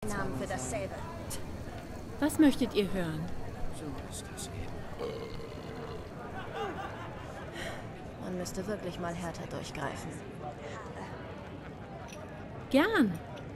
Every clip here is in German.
Namen für dasselbe. Was möchtet ihr hören? So ist das eben. Man müsste wirklich mal härter durchgreifen. Gern.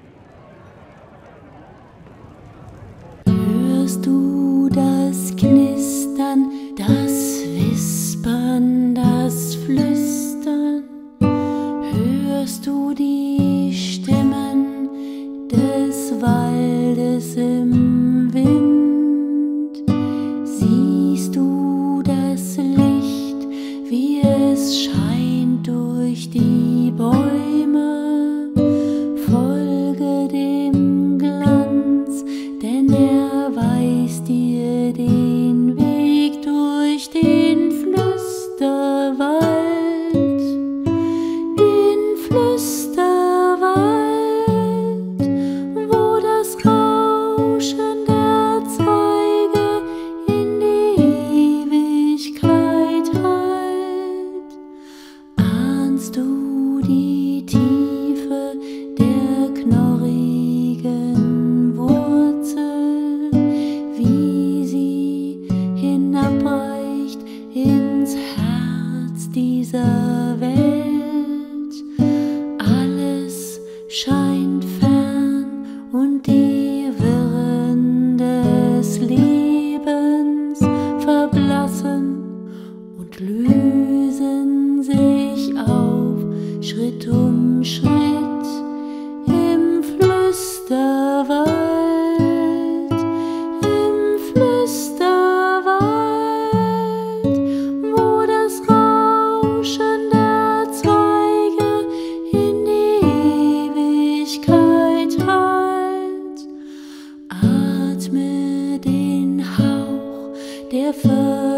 Hörst du das Knistern, das Wispern, das Flüstern? Hörst du die Stimmen des Waldes im Wind? Siehst du das Licht, wie es scheint durch die Bäume? Folge dem Glanz, denn er weist dir den Weg durch den Flüsterwald, wo das Rauschen der Zweige in die Ewigkeit hallt. Ahnst du die Tiefe der knorrigen Wurzel, wie sie hinabreicht ins Herz dieser Welt? Alles scheint fern und die Wirren des Lebens verblassen und lösen sich auf Schritt um Schritt im Flüsterwald, wo das Rauschen der Zweige in die Ewigkeit hallt. Atme den Hauch der